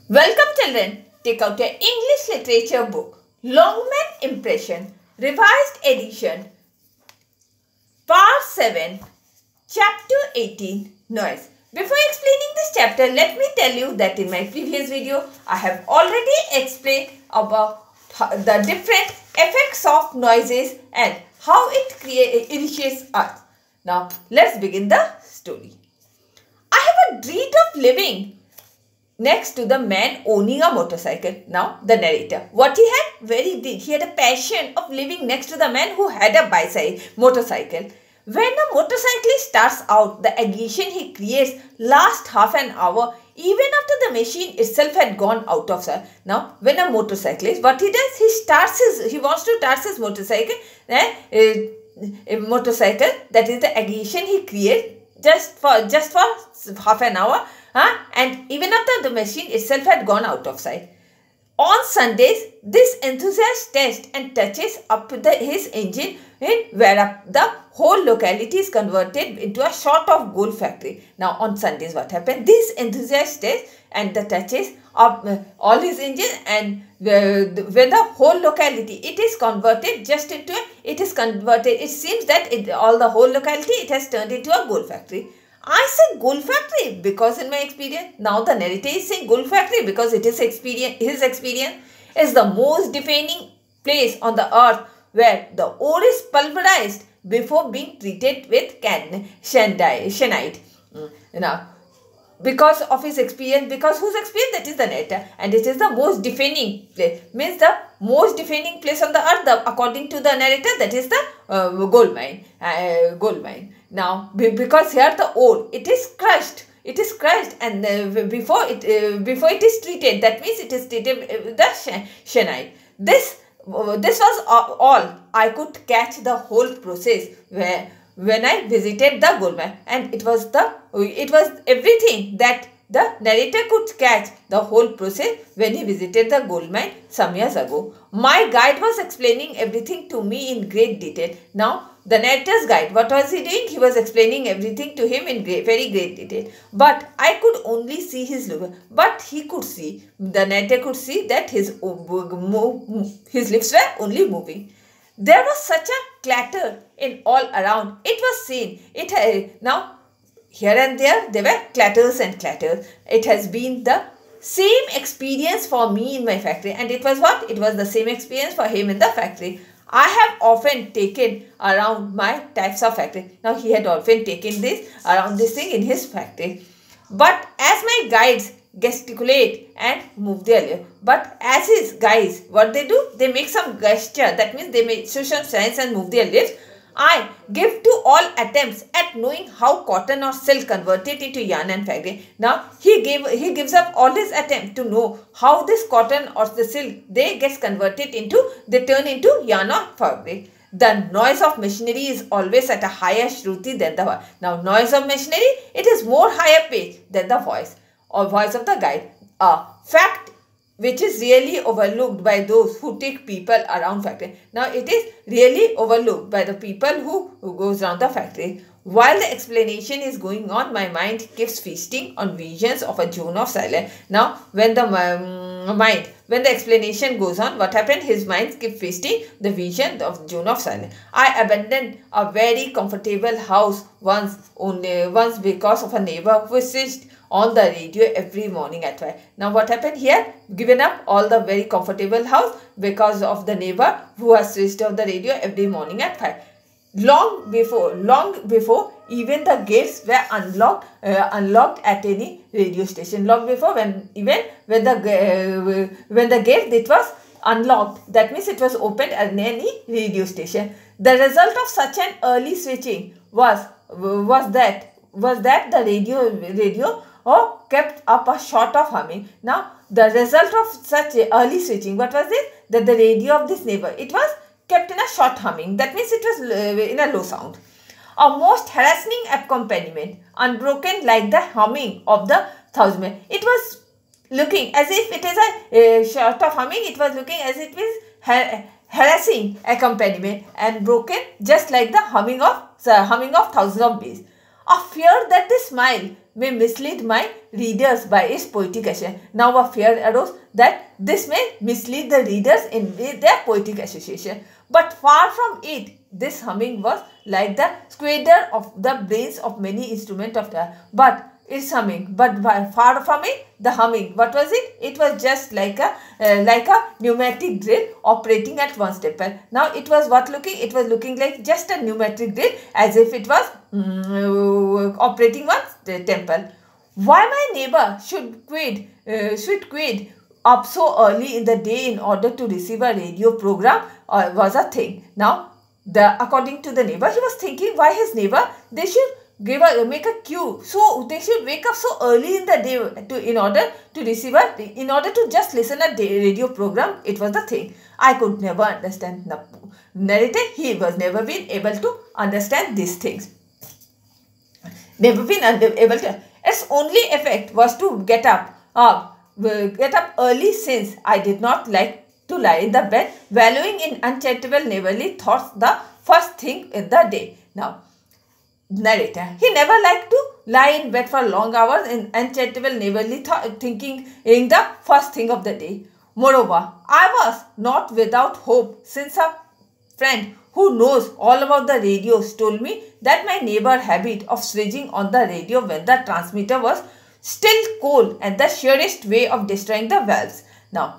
Welcome children, take out your English literature book, Longman Impression, revised edition, part 7, chapter 18, Noise. Before explaining this chapter, let me tell you that in my previous video, I have already explained about the different effects of noises and how it irritates us. Now, let's begin the story. I have a dream of living next to the man owning a motorcycle. Now, the narrator. What he had? He had a passion of living next to the man who had a motorcycle. When a motorcyclist starts out, the agitation he creates lasts half an hour, even after the machine itself had gone out of sight. Now, when a motorcyclist, what he does, he wants to start his motorcycle, a motorcycle, that is the agitation he creates just for half an hour, and even after the machine itself had gone out of sight. On Sundays, this enthusiast tests and touches up his engine where the whole locality is converted into a sort of gold factory. Now, on Sundays, what happened? This enthusiast tests and the touches up all his engine, and when the whole locality, it is converted it seems that the whole locality, it has turned into a gold factory. I say gold factory because in my experience, now the narrator is saying gold factory because his experience is the most defining place on the earth where the ore is pulverized before being treated with shanite. Now, because of his experience, because whose experience? That is the narrator, and it is the most defining place, means the most defining place on the earth, according to the narrator, that is the gold mine. Now, because here the ore, it is crushed, and before it is treated, that means it is treated with the shanite. This was all I could catch the whole process when I visited the gold mine, and it was everything that the narrator could catch the whole process when he visited the gold mine some years ago. My guide was explaining everything to me in great detail. Now, the narrator's guide, what was he doing? He was explaining everything to him in very great detail. But I could only see his look. But the narrator could see that his lips were only moving. There was such a clatter in all around. It was seen. Now, here and there were clatters and clatters. It has been the same experience for me in my factory. And it was what? It was the same experience for him in the factory. I have often taken around my types of factory. Now, he had often taken around this thing in his factory. But as my guides gesticulate and move their lips. But as his guides, what they do? They make some gesture. That means they make social signs and move their lips. I give to all attempts at knowing how cotton or silk converted into yarn and fabric. Now, he gives up all his attempts to know how this cotton or the silk, they turn into yarn or fabric. The noise of machinery is always at a higher shruti than the voice. Now, noise of machinery, it is more higher pitched than the voice or voice of the guide. A fact which is really overlooked by those who take people around factory. Now, it is really overlooked by the people who goes around the factory. While the explanation is going on, my mind keeps feasting on visions of a zone of silence. Now, when the explanation goes on, what happened? His mind keeps feasting the vision of zone of silence. I abandoned a very comfortable house once because of a neighbor who switched on the radio every morning at 5. Now, what happened here? Given up all the very comfortable house because of the neighbor who has switched on the radio every morning at 5. Long before even the gates were unlocked at any radio station. Long before when the gate it was unlocked, that means it was opened at any radio station. The result of such an early switching was that the radio kept up a sort of humming. Now, the result of such early switching, what was it? That the radio of this neighbor, it was kept in a short humming. That means it was in a low sound. A most harassing accompaniment, unbroken like the humming of the thousand. It was looking as if it is a short of humming. It was looking as if it is harassing accompaniment and broken just like the humming of thousands of bees. a fear that the smile may mislead my readers by its poetic association. Now a fear arose that this may mislead the readers in their poetic association. But far from it, this humming was like the squander of the brains of many instruments of the, but it's humming, but far from it, the humming, what was it? It was just like a pneumatic drill operating at one temple. Now it was what looking? It was looking like just a pneumatic drill, as if it was operating one temple. Why my neighbor should quit up so early in the day in order to receive a radio program was a thing. Now, according to the neighbor, he was thinking why his neighbor, they should make a queue, so they should wake up so early in the day in order to receive in order to just listen a radio program. It was the thing. I could never understand the narrator. He was never been able to understand these things. Never been able to. Its only effect was to get up early, since I did not like to lie in the bed, wallowing in uncharitable neighborly thoughts the first thing in the day. Now, narrator, he never liked to lie in bed for long hours in uncharitable neighborly thinking in the first thing of the day. Moreover, I was not without hope, since a friend who knows all about the radios told me that my neighbor habit of switching on the radio when the transmitter was still cold and the surest way of destroying the valves. Now,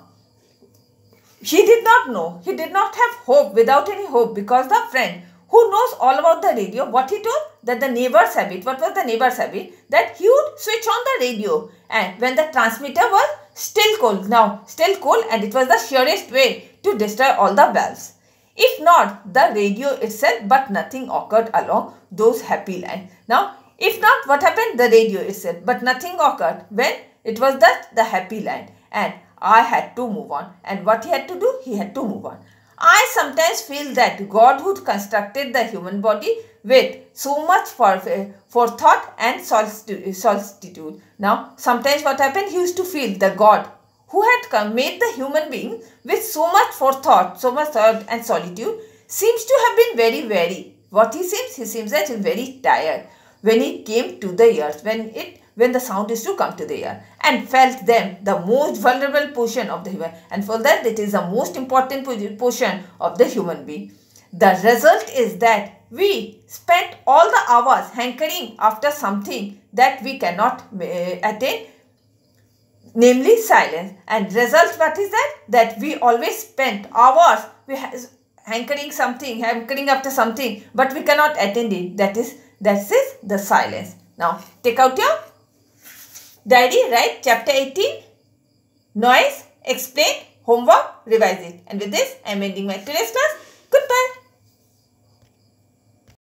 he did not know, he did not have hope, without any hope, because the friend who knows all about the radio, what he told? That the neighbor's habit, what was the neighbor's habit? That he would switch on the radio and when the transmitter was still cold, and it was the surest way to destroy all the valves. If not the radio itself, but nothing occurred along those happy lines. Now, if not, what happened? The radio itself, but nothing occurred when it was the happy line, and I had to move on. And what he had to do? He had to move on. I sometimes feel that God, who constructed the human body with so much forethought and solicitude. Now, sometimes what happened? He used to feel the God who had made the human being with so much forethought, so much thought and solitude, seems to have been very weary. What he seems? He seems that he is very tired when he came to the earth, when the sound is to come to the ear, and felt them the most vulnerable portion of the human, and for that it is the most important portion of the human being. The result is that we spent all the hours hankering after something that we cannot attain, namely silence. And result, what is that? That we always spent hours hankering after something, but we cannot attain it. That is the silence. Now, take out your diary, write chapter 18, noise, explain, homework, revise it. And with this, I am ending my today's class. Goodbye.